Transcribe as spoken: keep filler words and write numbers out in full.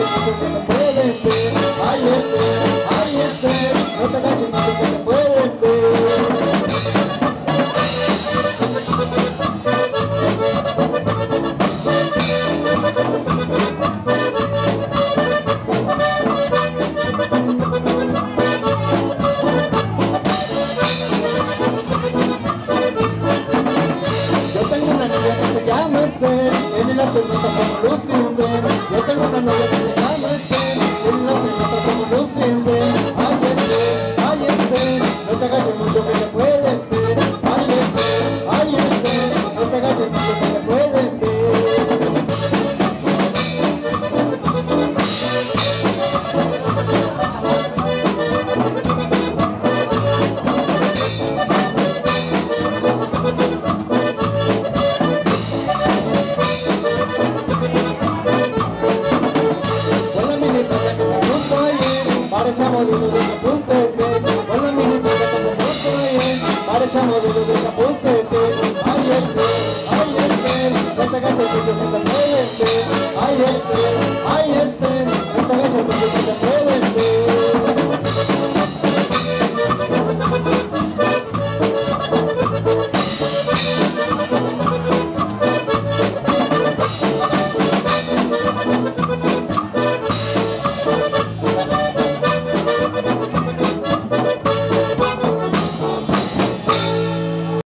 mucho que te pueden ver. Ay, este, ay, este, no te agaches mucho que te pueden ver. Yo tengo una novia que se llama Esther, tiene las piernitas como Lucifer. Yo tengo una novia que se llama Esther, tiene las piernitas como Lucifer. Ay, Esther, ay, Esther, no te agaches mucho que te pueden ver. Ay, Esther, ay, Esther, no te agaches mucho que te pueden ver. Con la minifalda que se puso ayer, parece modelo de Chapultepec. Con la minifalda que se puso ayer, parece modelo de